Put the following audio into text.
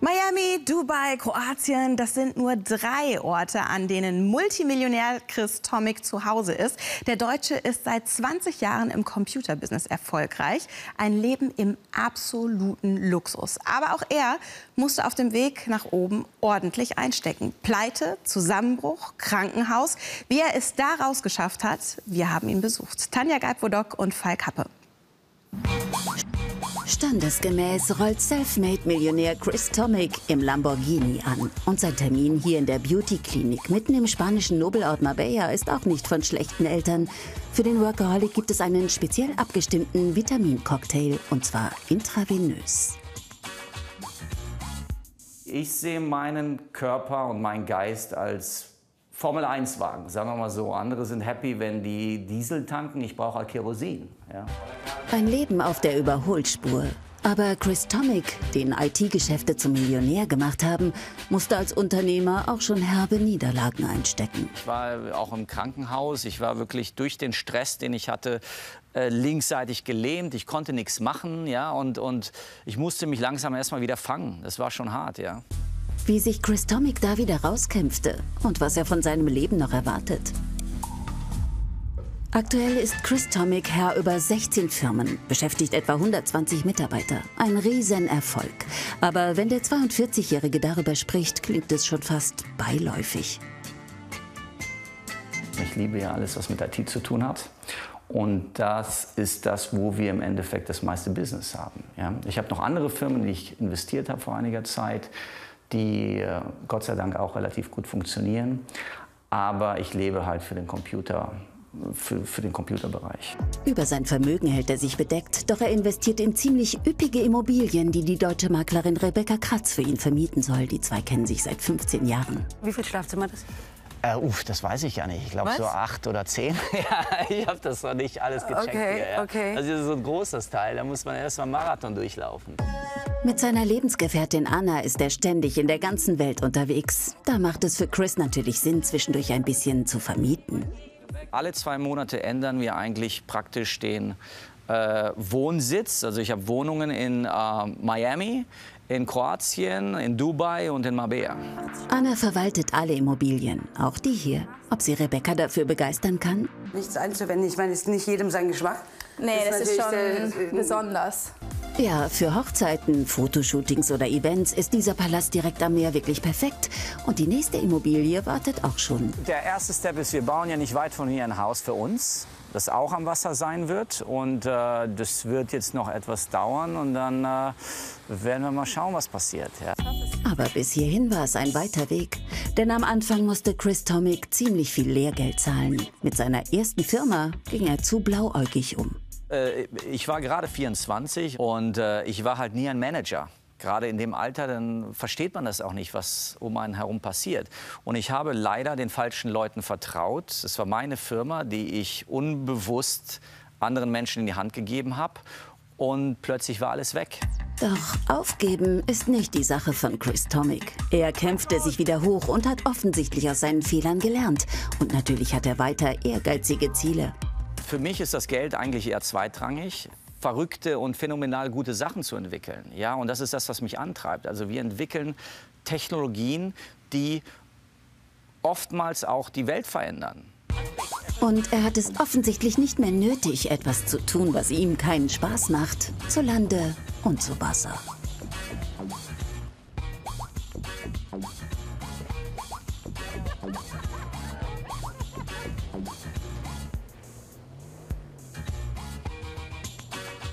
Miami, Dubai, Kroatien, das sind nur 3 Orte, an denen Multimillionär Chris Tomic zu Hause ist. Der Deutsche ist seit 20 Jahren im Computerbusiness erfolgreich. Ein Leben im absoluten Luxus. Aber auch er musste auf dem Weg nach oben ordentlich einstecken. Pleite, Zusammenbruch, Krankenhaus. Wie er es da rausgeschafft hat, wir haben ihn besucht. Tanja Geib-Wodock und Falk Happe. Standesgemäß rollt Selfmade-Millionär Chris Tomic im Lamborghini an. Und sein Termin hier in der Beauty-Klinik mitten im spanischen Nobelort Marbella ist auch nicht von schlechten Eltern. Für den Workaholic gibt es einen speziell abgestimmten Vitamincocktail, und zwar intravenös. Ich sehe meinen Körper und meinen Geist als Formel-1-Wagen, sagen wir mal so. Andere sind happy, wenn die Diesel tanken. Ich brauche halt Kerosin. Ja. Ein Leben auf der Überholspur. Aber Chris Tomic, den IT-Geschäfte zum Millionär gemacht haben, musste als Unternehmer auch schon herbe Niederlagen einstecken. Ich war auch im Krankenhaus. Ich war wirklich durch den Stress, den ich hatte, linksseitig gelähmt. Ich konnte nichts machen, ja, und ich musste mich langsam erst mal wieder fangen. Das war schon hart, ja. Wie sich Chris Tomic da wieder rauskämpfte und was er von seinem Leben noch erwartet. Aktuell ist Chris Tomic Herr über 16 Firmen, beschäftigt etwa 120 Mitarbeiter. Ein Riesenerfolg. Aber wenn der 42-Jährige darüber spricht, klingt es schon fast beiläufig. Ich liebe ja alles, was mit IT zu tun hat. Und das ist das, wo wir im Endeffekt das meiste Business haben. Ja? Ich habe noch andere Firmen, in die ich investiert habe vor einiger Zeit, die Gott sei Dank auch relativ gut funktionieren. Aber ich lebe halt für den Computer. Für den Computerbereich. Über sein Vermögen hält er sich bedeckt, doch er investiert in ziemlich üppige Immobilien, die die deutsche Maklerin Rebecca Kratz für ihn vermieten soll. Die zwei kennen sich seit 15 Jahren. Wie viel Schlafzimmer das? Das weiß ich ja nicht. Ich glaube so 8 oder 10. Ja, ich habe das noch nicht alles gecheckt. Okay, hier, ja. okay. Also das ist so ein großes Teil, da muss man erst mal Marathon durchlaufen. Mit seiner Lebensgefährtin Anna ist er ständig in der ganzen Welt unterwegs. Da macht es für Chris natürlich Sinn, zwischendurch ein bisschen zu vermieten. Alle 2 Monate ändern wir eigentlich praktisch den Wohnsitz. Also ich habe Wohnungen in Miami, in Kroatien, in Dubai und in Marbella. Anna verwaltet alle Immobilien, auch die hier. Ob sie Rebecca dafür begeistern kann? Nichts einzuwenden. Ich meine, es ist nicht jedem sein Geschmack. Nee, das ist schon besonders. Ja, für Hochzeiten, Fotoshootings oder Events ist dieser Palast direkt am Meer wirklich perfekt. Und die nächste Immobilie wartet auch schon. Der erste Step ist, wir bauen ja nicht weit von hier ein Haus für uns, das auch am Wasser sein wird. Und das wird jetzt noch etwas dauern und dann werden wir mal schauen, was passiert. Ja. Aber bis hierhin war es ein weiter Weg. Denn am Anfang musste Chris Tomic ziemlich viel Lehrgeld zahlen. Mit seiner ersten Firma ging er zu blauäugig um. Ich war gerade 24 und ich war halt nie ein Manager. Gerade in dem Alter, dann versteht man das auch nicht, was um einen herum passiert. Und ich habe leider den falschen Leuten vertraut. Es war meine Firma, die ich unbewusst anderen Menschen in die Hand gegeben habe. Und plötzlich war alles weg. Doch aufgeben ist nicht die Sache von Chris Tomic. Er kämpfte sich wieder hoch und hat offensichtlich aus seinen Fehlern gelernt. Und natürlich hat er weiter ehrgeizige Ziele. Für mich ist das Geld eigentlich eher zweitrangig, verrückte und phänomenal gute Sachen zu entwickeln. Ja, und das ist das, was mich antreibt. Also wir entwickeln Technologien, die oftmals auch die Welt verändern. Und er hat es offensichtlich nicht mehr nötig, etwas zu tun, was ihm keinen Spaß macht. Zu Lande und zu Wasser.